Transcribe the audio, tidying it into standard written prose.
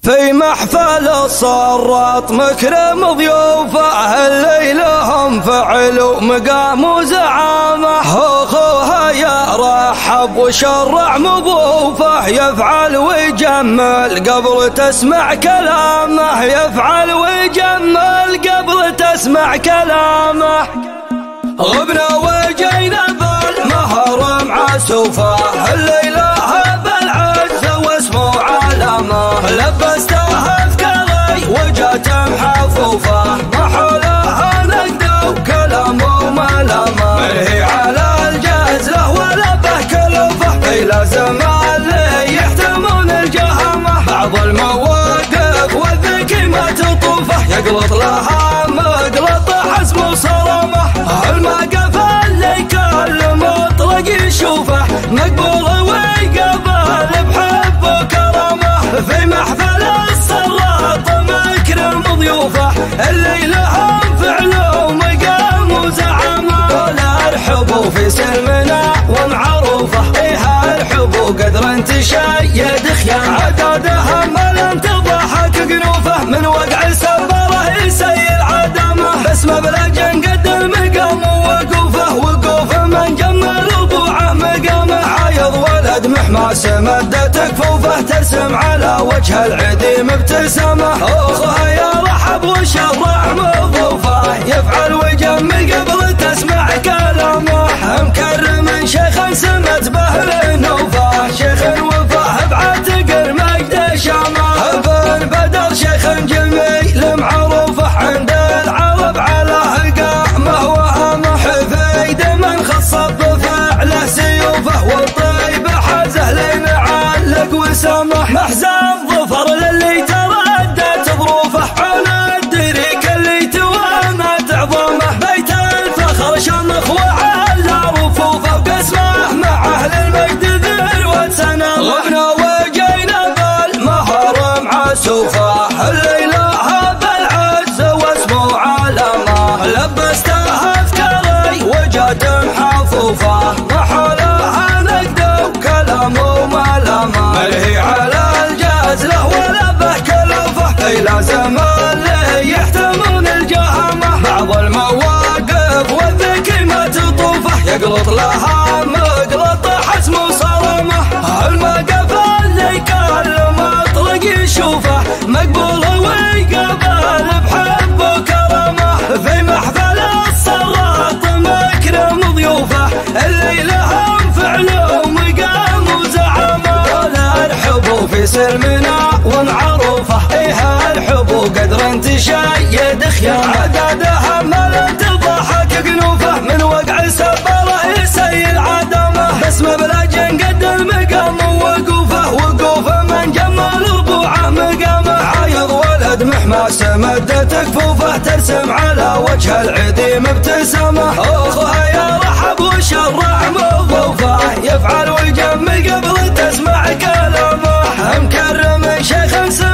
في محفل الصراط مكرم ضيوفه اللي لهم فعل ومقام وزعامه، اخوها يرحب وشرع مضوفه، يفعل ويجمل قبل تسمع كلامه، يفعل ويجمل قبل تسمع كلامه. غبنا وجينا بالمهر مع سوفه الليله بالعز واسمه علامه، لبسته افكاري وجات محفوفه، ما حولها نقد وكلامه وملامه، منهي على الجزله ولا به كلفه، في لازم اللي يحتمون الجهامه، بعض المواقف والذكي ما تطوفه، يقلط لها مقلط حزم وصرامه، الموقف اللي كل مطلق يشوفه مقبول ويقبل بحب وكرامه، في محفل الصراط مكرم ضيوفه اللي لهم فعل ومقام وزعامه، ولا ارحبوا في سلمنا ومعروفه، فيها الحبو قدر تشيد خيام، عدادها ملن تضحك قنوفه، من وقع سبره يسيل عدمه، باسمه بلجن قد المقام ووقوفه، وقوفه من جمل ربوعه مقامه، عايض ولد محماس مدت كفوفه، ترسم على وجه العديم ابتسامه، اخوها يرحب وشرع مضوفه، يفعل ويجمل قبل تسمع كلامه، مكرم شيخ سمت به النوفه، شيخ وفاه بعتق المجد شامه، بن بدر شيخ جميل معروفه، عند العرب على قامه وهامه، حفيد من خصب بفعله سيوفه، والطيب حازه لين علق وسامه، محزن ظفر للي تردت ظروفه، على الدريك اللي توامت عظامه، بيت الفخر شمخ وعلى رفوفه، وقسمه مع اهل المجد ذروه سنامه. غبنا وجينا بالمهر مع سوفه الليله بالعز واسمه علامه، لبسته افكاري وجات محفوفه، ما حولها نقد وكلامه وملامه، منهي على الجزله ولا به كلفه، في لازم اللي يحتمون الجهامه، بعض المواقف والذكي ما تطوفه، يقلط لها مقلط حسم وصرامه، الموقف اللي كل مطلق يشوفه مقبول ويقبل بحب وكرامه، في محفل الصراط مكرم ضيوفه اللي لهم فعل ومقام وزعامه، ولا ارحبوا في سلمنا ومعروفه، فيها الحبو قدر تشيد خيام، عدادها ملن تضحك قنوفه، من وقع سبره يسيل عدمه، باسمه بلجن قد المقام ووقوفه، وقوفه من جمل ربوعه مقامه، عايض ولد محماس مدت كفوفه، ترسم على وجه العديم ابتسامه، اخوها يرحب وشرع مضوفه، يفعل ويجمل قبل تسمع كلامه، مكرم شيخ